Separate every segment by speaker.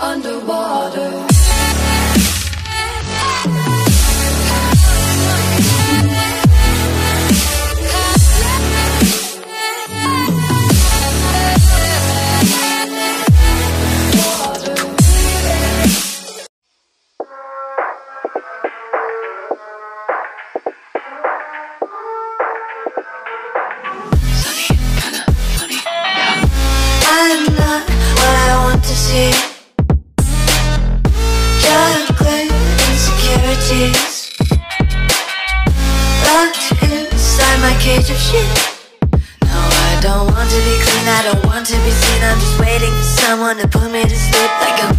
Speaker 1: underwater.
Speaker 2: I'm not what I want to see. Juggling insecurities, locked inside my cage of shit. No, I don't want to be clean, I don't want to be seen. I'm just waiting for someone to put me to sleep like I'm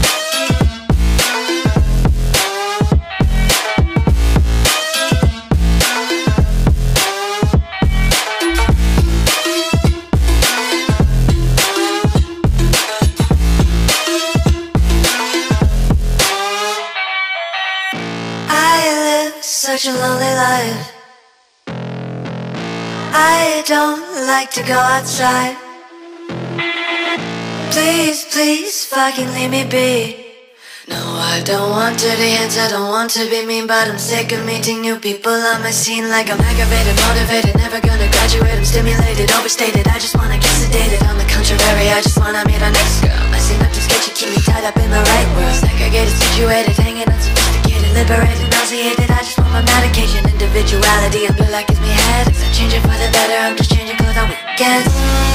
Speaker 2: such a lonely life. I don't like to go outside. Please, please, fucking leave me be. No, I don't want dirty hands, I don't want to be mean, but I'm sick of meeting new people on my scene. Like I'm aggravated, motivated, never gonna graduate. I'm stimulated, overstated, I just wanna get sedated. On the contrary, I just wanna meet our next girl. I seem up to sketchy, keep me tied up in the right world. Segregated, situated, hanging out sophisticated, liberated, nauseated. I just want my medication, individuality, and blue like gives me headaches. I'm changing for the better, I'm just changing clothes on weekends.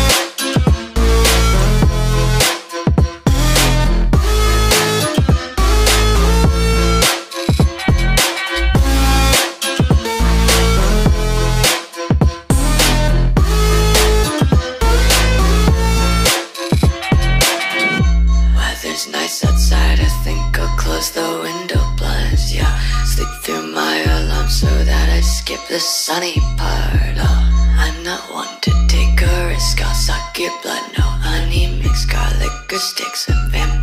Speaker 2: Weather's nice outside, I think I'll close the window blinds, yeah. Sleep through my alarm so that I skip the sunny part. Oh, I'm not one to take a risk, I'll suck your blood, no honey, mix garlic or sticks and vampire.